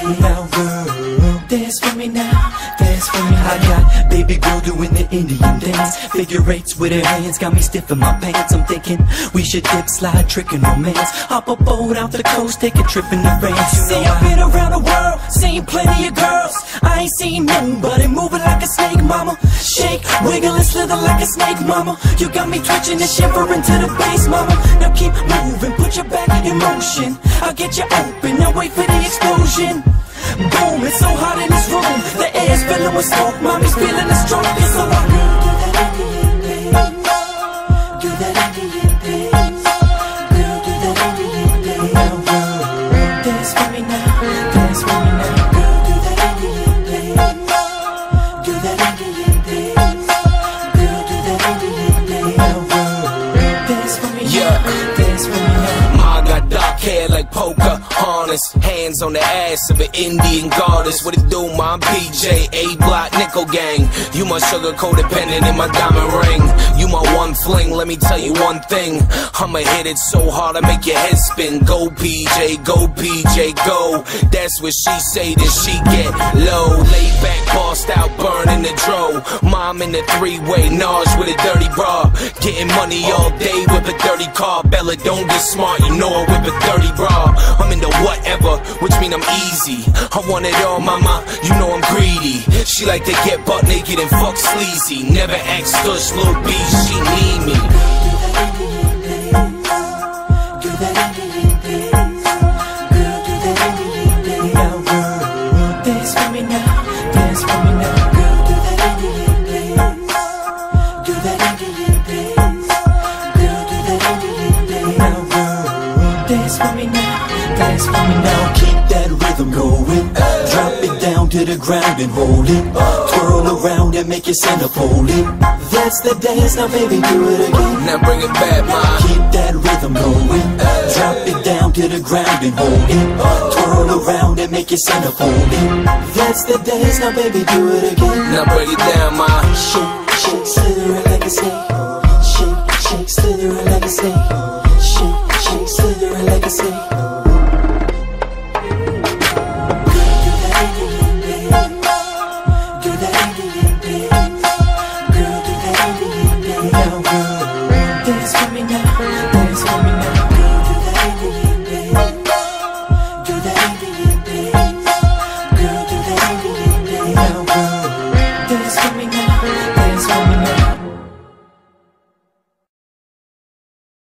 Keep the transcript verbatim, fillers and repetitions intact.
Now girl, dance for me now, dance for me. I got baby girl doing the Indian dance, figure eights with her hands, got me stiff in my pants. I'm thinking we should dip, slide, trick, and romance. Hop a boat out the coast, take a trip into France. You See, I've been around the world, seen plenty of girls. I ain't seen nobody moving like a snake, mama. Shake, wiggle, and slither like a snake, mama. You got me twitching and shivering to the bass, mama. Now keep moving, put your back in motion. I'll get you open, now wait for the explosion. Boom, it's so hot in this room. The air's filling with smoke, mommy's feeling the stroke. It's so hot. Girl, do that Indian dance. Girl, do that Indian dance. Now, girl, dance for me now, dance for me now. Girl, do that Indian dance. Do that Indian dance. Girl, do that Indian dance. Now, girl, dance for me now, dance for me now. Ma got dark hair like poker. Hands on the ass of an Indian goddess. What it do, my P J, A-Block, Nickel Gang. You my sugar codependent in my diamond ring. You my one fling, let me tell you one thing. I'ma hit it so hard I make your head spin. Go P J, go P J, go. That's what she say, then she get low. Lay back, bossed out, burning the dro. Mom in the three-way, Naj with a dirty bra. Getting money all day with a dirty car. Bella, don't get smart, you know I whip a dirty bra. I'm in the whatever, which mean I'm easy. I want it all, mama, you know I'm greedy. She like to get butt naked and fuck sleazy. Never act stush, little B, she need me. Do that Indian dance. Girl, do that Indian dance. Now girl, dance for me now, dance for me now. Girl, do that Indian dance. Do that Indian dance. Girl, do that Indian dance. Now girl, dance for me now, dance for me now. Keep that rhythm going. Drop it down to the ground and hold it. Twirl around and make your center fold it. That's the dance, now baby do it again. Now bring it back, ma. Keep that rhythm going. Drop it down to the ground and hold it. Twirl around and make your center fold it. That's the dance, now baby do it again. Now break it down, ma. Shake, shake, slithering like a snake. Shake, shake, slithering like a snake. Shake, shake, slithering like a snake.